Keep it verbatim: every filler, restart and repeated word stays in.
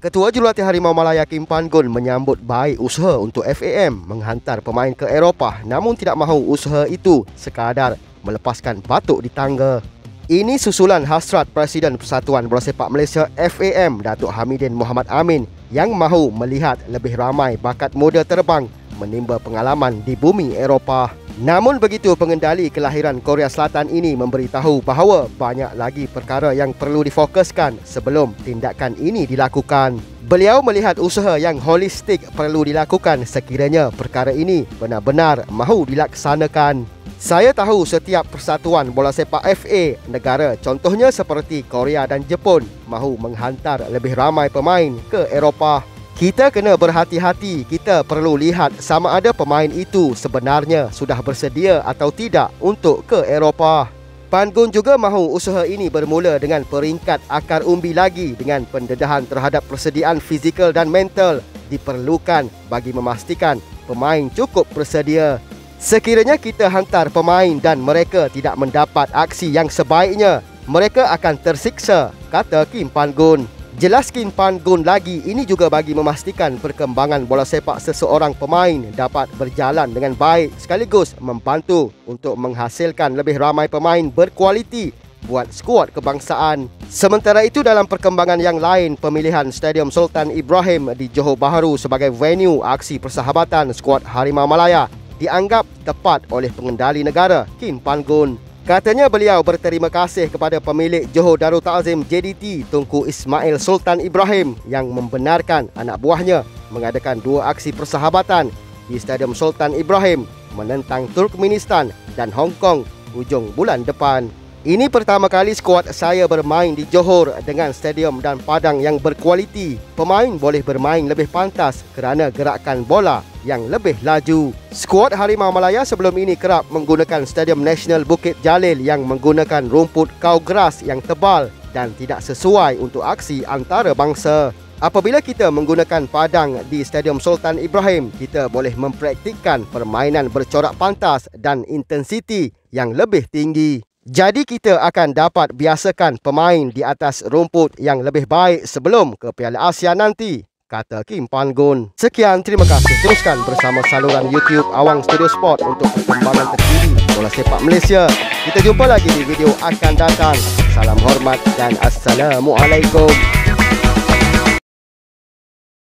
Ketua Jurulatih Harimau Malaya Kim Pan Gun menyambut baik usaha untuk F A M menghantar pemain ke Eropah, namun tidak mahu usaha itu sekadar melepaskan batuk di tangga. Ini susulan hasrat Presiden Persatuan Bola Sepak Malaysia F A M Datuk Hamidin Mohamad Amin yang mahu melihat lebih ramai bakat muda terbang menimba pengalaman di bumi Eropah. Namun begitu, pengendali kelahiran Korea Selatan ini memberitahu bahawa banyak lagi perkara yang perlu difokuskan sebelum tindakan ini dilakukan. Beliau melihat usaha yang holistik perlu dilakukan sekiranya perkara ini benar-benar mahu dilaksanakan. Saya tahu setiap persatuan bola sepak F A negara, contohnya seperti Korea dan Jepun, mahu menghantar lebih ramai pemain ke Eropah. Kita kena berhati-hati, kita perlu lihat sama ada pemain itu sebenarnya sudah bersedia atau tidak untuk ke Eropah. Pan Gun juga mahu usaha ini bermula dengan peringkat akar umbi lagi dengan pendedahan terhadap persediaan fizikal dan mental diperlukan bagi memastikan pemain cukup bersedia. Sekiranya kita hantar pemain dan mereka tidak mendapat aksi yang sebaiknya, mereka akan tersiksa, kata Kim Pan Gun. Jelas Kim Pan Gun lagi, ini juga bagi memastikan perkembangan bola sepak seseorang pemain dapat berjalan dengan baik sekaligus membantu untuk menghasilkan lebih ramai pemain berkualiti buat skuad kebangsaan. Sementara itu, dalam perkembangan yang lain, pemilihan Stadium Sultan Ibrahim di Johor Bahru sebagai venue aksi persahabatan skuad Harimau Malaya dianggap tepat oleh pengendali negara Kim Pan Gun. Katanya beliau berterima kasih kepada pemilik Johor Darul Ta'zim J D T Tunku Ismail Sultan Ibrahim yang membenarkan anak buahnya mengadakan dua aksi persahabatan di Stadium Sultan Ibrahim menentang Turkmenistan dan Hong Kong hujung bulan depan. Ini pertama kali skuad saya bermain di Johor dengan stadium dan padang yang berkualiti. Pemain boleh bermain lebih pantas kerana gerakan bola yang lebih laju. Skuad Harimau Malaya sebelum ini kerap menggunakan Stadium Nasional Bukit Jalil yang menggunakan rumput kau grass yang tebal dan tidak sesuai untuk aksi antarabangsa. Apabila kita menggunakan padang di Stadium Sultan Ibrahim, kita boleh mempraktikkan permainan bercorak pantas dan intensiti yang lebih tinggi. Jadi kita akan dapat biasakan pemain di atas rumput yang lebih baik sebelum ke Piala Asia nanti, kata Kim Pan Gun. Sekian, terima kasih. Teruskan bersama saluran YouTube Awang Studio Sport untuk perkembangan terkini bola sepak Malaysia. Kita jumpa lagi di video akan datang. Salam hormat dan Assalamualaikum.